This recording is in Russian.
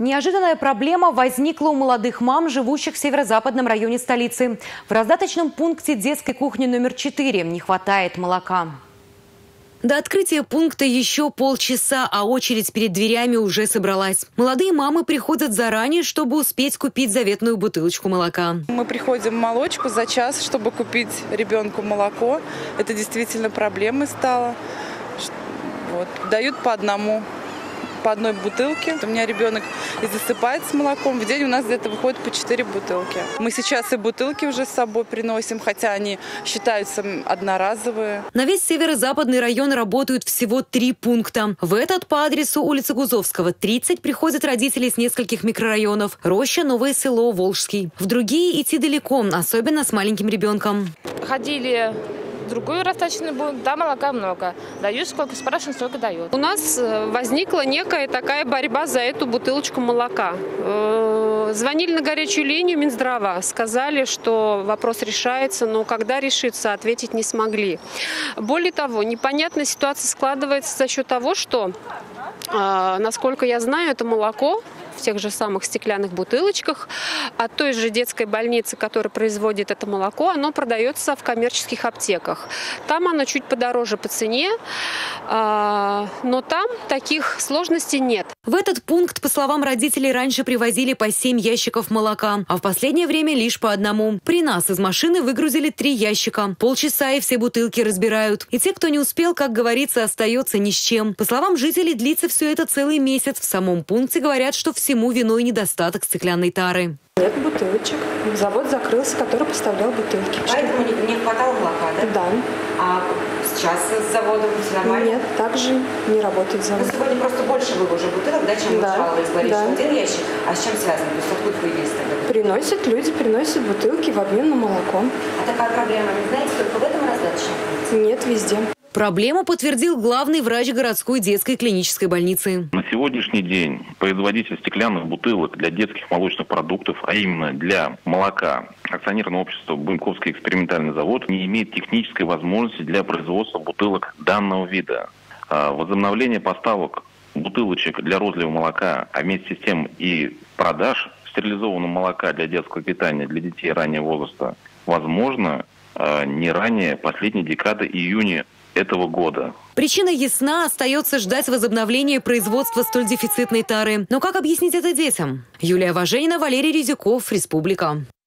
Неожиданная проблема возникла у молодых мам, живущих в северо-западном районе столицы. В раздаточном пункте детской кухни номер 4 не хватает молока. До открытия пункта еще полчаса, а очередь перед дверями уже собралась. Молодые мамы приходят заранее, чтобы успеть купить заветную бутылочку молока. Мы приходим в молочку за час, чтобы купить ребенку молоко. Это действительно проблемой стало. Дают по одной бутылке. У меня ребенок и засыпает с молоком. В день у нас где-то выходит по 4 бутылки. Мы сейчас и бутылки уже с собой приносим, хотя они считаются одноразовые. На весь северо-западный район работают всего 3 пункта. В этот по адресу улицы Гузовского 30 приходят родители с нескольких микрорайонов. Роща, Новое село, Волжский. В другие идти далеко, особенно с маленьким ребенком. Ходили другой раздаточный пункт, да, молока много. Дают сколько, спрашивают, сколько дают. У нас возникла некая такая борьба за эту бутылочку молока. Звонили на горячую линию Минздрава, сказали, что вопрос решается, но когда решится, ответить не смогли. Более того, непонятная ситуация складывается за счет того, что, насколько я знаю, это молоко в тех же самых стеклянных бутылочках от той же детской больницы, которая производит это молоко, оно продается в коммерческих аптеках. Там оно чуть подороже по цене, но там таких сложностей нет. В этот пункт, по словам родителей, раньше привозили по 7 ящиков молока, а в последнее время лишь по одному. При нас из машины выгрузили 3 ящика. Полчаса и все бутылки разбирают. И те, кто не успел, как говорится, остается ни с чем. По словам жителей, длится все это целый месяц. В самом пункте говорят, что всему виной недостаток стеклянной тары. Нет бутылочек. Завод закрылся, который поставлял бутылки. Поэтому не хватало молока, да? Да. А сейчас с заводом все нормально? Нет, также не работает завод. Но сегодня просто больше было уже бутылок, да, чем вы жаловались, говорили, что один ящик. А с чем связано? То есть откуда появились тогда? Приносят люди, приносят бутылки в обмен на молоко. А такая проблема, не знаете, только в этом раздаточном пункте? Нет, везде. Проблему подтвердил главный врач городской детской клинической больницы. На сегодняшний день производитель стеклянных бутылок для детских молочных продуктов, а именно для молока, акционерное общество «Буйнковский экспериментальный завод», не имеет технической возможности для производства бутылок данного вида. Возобновление поставок бутылочек для розлива молока, а вместе с тем и продаж стерилизованного молока для детского питания для детей раннего возраста возможно не ранее последней декады июня этого года. Причина ясна, остается ждать возобновления производства столь дефицитной тары. Но как объяснить это детям? Юлия Важенина, Валерий Резюков, Республика.